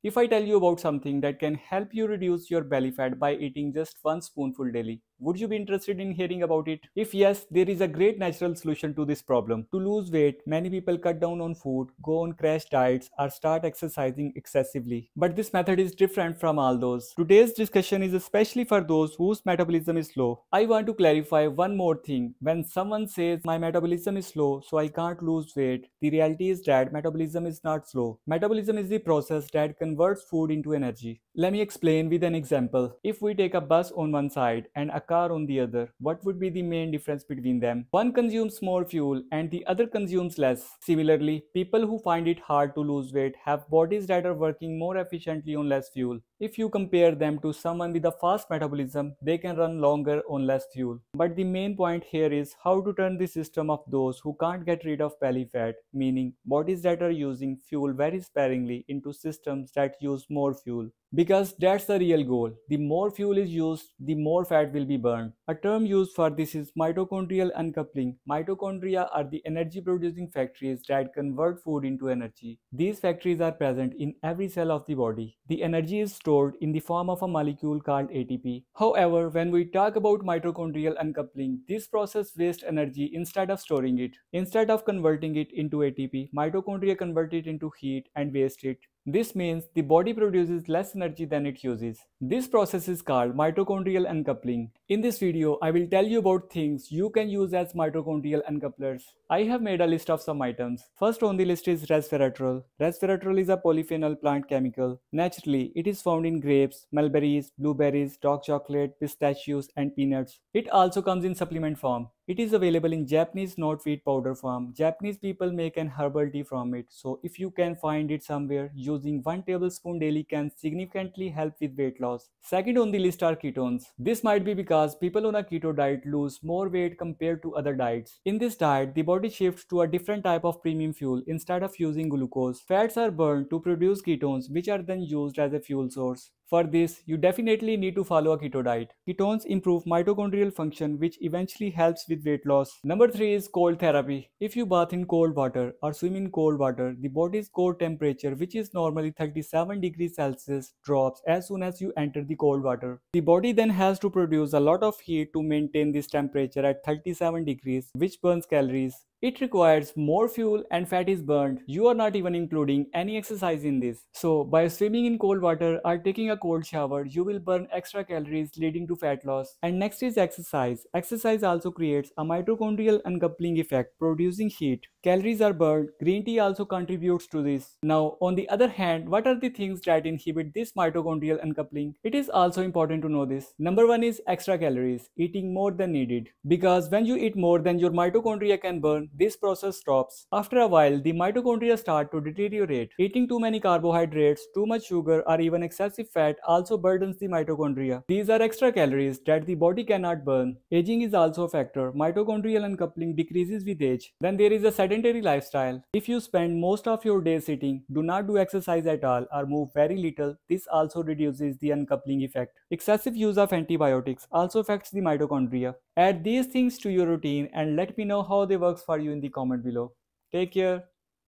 If I tell you about something that can help you reduce your belly fat by eating just one spoonful daily, would you be interested in hearing about it? If yes, there is a great natural solution to this problem. To lose weight, many people cut down on food, go on crash diets, or start exercising excessively. But this method is different from all those. Today's discussion is especially for those whose metabolism is slow. I want to clarify one more thing. When someone says my metabolism is slow, so I can't lose weight, the reality is that metabolism is not slow. Metabolism is the process that converts food into energy. Let me explain with an example. If we take a bus on one side and a car on the other, what would be the main difference between them? One consumes more fuel and the other consumes less. Similarly, people who find it hard to lose weight have bodies that are working more efficiently on less fuel. If you compare them to someone with a fast metabolism, they can run longer on less fuel. But the main point here is how to turn the system of those who can't get rid of belly fat, meaning bodies that are using fuel very sparingly, into systems that use more fuel. Because that's the real goal. The more fuel is used, the more fat will be burned. A term used for this is mitochondrial uncoupling. Mitochondria are the energy producing factories that convert food into energy. These factories are present in every cell of the body. The energy is stored in the form of a molecule called ATP. However, when we talk about mitochondrial uncoupling, this process wastes energy instead of storing it. Instead of converting it into ATP, mitochondria convert it into heat and waste it. This means the body produces less energy than it uses. This process is called mitochondrial uncoupling. In this video, I will tell you about things you can use as mitochondrial uncouplers. I have made a list of some items. First on the list is resveratrol. Resveratrol is a polyphenol plant chemical. Naturally, it is found in grapes, mulberries, blueberries, dark chocolate, pistachios, and peanuts. It also comes in supplement form. It is available in Japanese knotweed powder form. Japanese people make an herbal tea from it, so if you can find it somewhere, using 1 tablespoon daily can significantly help with weight loss. Second on the list are ketones. This might be because people on a keto diet lose more weight compared to other diets. In this diet, the body shifts to a different type of premium fuel. Instead of using glucose, fats are burned to produce ketones, which are then used as a fuel source. For this, you definitely need to follow a keto diet. Ketones improve mitochondrial function, which eventually helps with weight loss. Number 3 is cold therapy. If you bath in cold water or swim in cold water, the body's core temperature, which is normally 37 degrees Celsius, drops as soon as you enter the cold water. The body then has to produce a lot of heat to maintain this temperature at 37 degrees, which burns calories. It requires more fuel and fat is burned. You are not even including any exercise in this. So by swimming in cold water or taking a cold shower, you will burn extra calories leading to fat loss. And next is exercise. Exercise also creates a mitochondrial uncoupling effect, producing heat. Calories are burned. Green tea also contributes to this. Now, on the other hand, what are the things that inhibit this mitochondrial uncoupling? It is also important to know this. Number 1 is extra calories, eating more than needed. Because when you eat more than your mitochondria can burn, this process stops. After a while, the mitochondria start to deteriorate. Eating too many carbohydrates, too much sugar, or even excessive fat also burdens the mitochondria. These are extra calories that the body cannot burn. Aging is also a factor. Mitochondrial uncoupling decreases with age. Then there is a sedentary lifestyle. If you spend most of your day sitting, do not do exercise at all, or move very little, this also reduces the uncoupling effect. Excessive use of antibiotics also affects the mitochondria. Add these things to your routine and let me know how they work for you in the comment below. Take care.